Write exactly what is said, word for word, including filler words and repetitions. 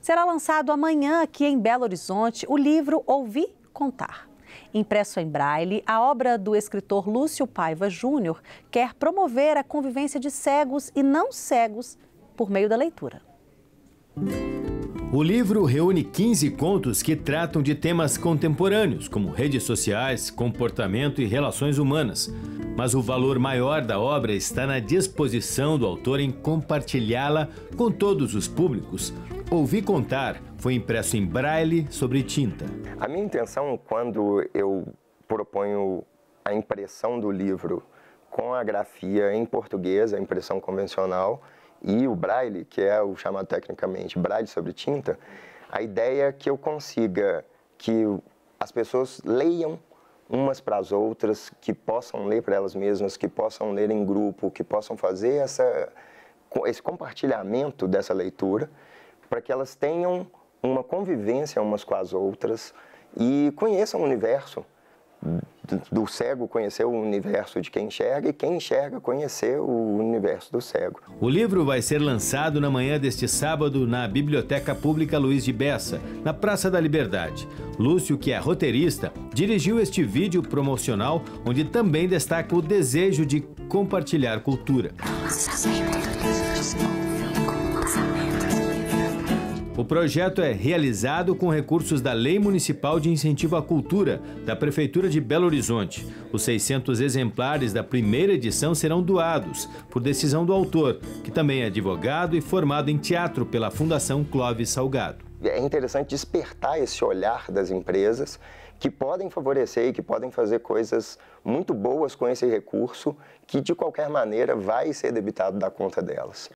Será lançado amanhã aqui em Belo Horizonte o livro Ouvir Contar. Impresso em braille, a obra do escritor Lúcio Paiva Júnior quer promover a convivência de cegos e não cegos por meio da leitura. O livro reúne quinze contos que tratam de temas contemporâneos, como redes sociais, comportamento e relações humanas. Mas o valor maior da obra está na disposição do autor em compartilhá-la com todos os públicos. Ouvir Contar foi impresso em braille sobre tinta. A minha intenção, quando eu proponho a impressão do livro com a grafia em português, a impressão convencional, e o braille, que é o chamado tecnicamente braille sobre tinta, a ideia é que eu consiga que as pessoas leiam umas para as outras, que possam ler para elas mesmas, que possam ler em grupo, que possam fazer essa, esse compartilhamento dessa leitura, para que elas tenham uma convivência umas com as outras e conheçam o universo. Do cego conhecer o universo de quem enxerga e quem enxerga conhecer o universo do cego. O livro vai ser lançado na manhã deste sábado na Biblioteca Pública Luiz de Bessa, na Praça da Liberdade. Lúcio, que é roteirista, dirigiu este vídeo promocional, onde também destaca o desejo de compartilhar cultura. O projeto é realizado com recursos da Lei Municipal de Incentivo à Cultura, da Prefeitura de Belo Horizonte. Os seiscentos exemplares da primeira edição serão doados, por decisão do autor, que também é advogado e formado em teatro pela Fundação Clóvis Salgado. É interessante despertar esse olhar das empresas que podem favorecer e que podem fazer coisas muito boas com esse recurso, que de qualquer maneira vai ser debitado da conta delas.